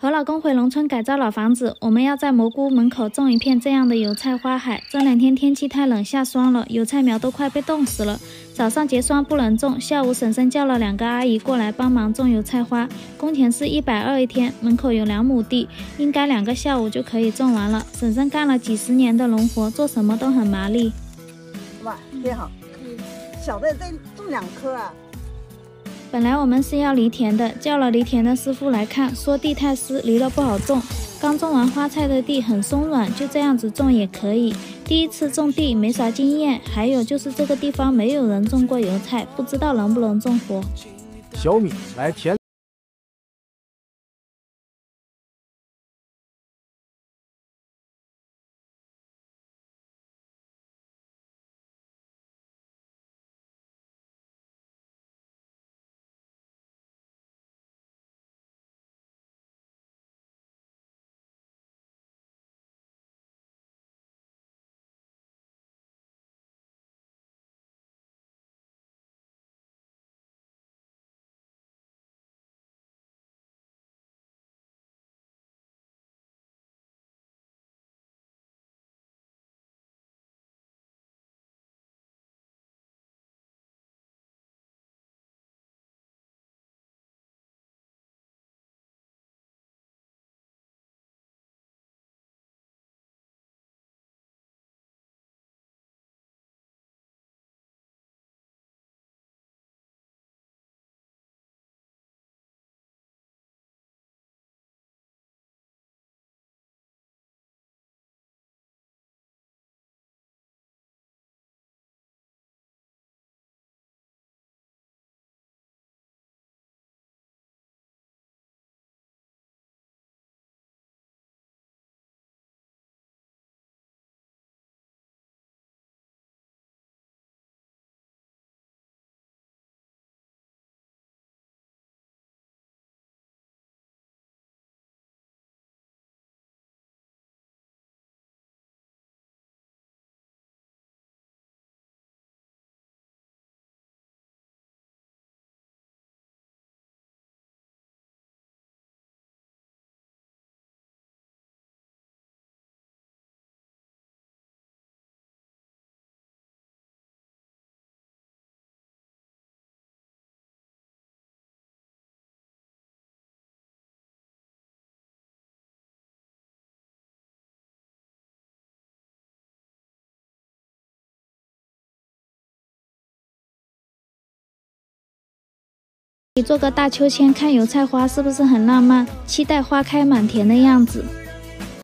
和老公回农村改造老房子，我们要在蘑菇门口种一片这样的油菜花海。这2天天气太冷，下霜了，油菜苗都快被冻死了。早上结霜不能种，下午婶婶叫了2个阿姨过来帮忙种油菜花，工钱是120一天。门口有2亩地，应该2个下午就可以种完了。婶婶干了几10年的农活，做什么都很麻利。 哇，挺好。小的再种2棵啊。 本来我们是要犁田的，叫了犁田的师傅来看，说地太湿，犁了不好种。刚种完花菜的地很松软，就这样子种也可以。第一次种地没啥经验，还有就是这个地方没有人种过油菜，不知道能不能种活。 小米来田。 你做个大秋千看油菜花是不是很浪漫？期待花开满田的样子。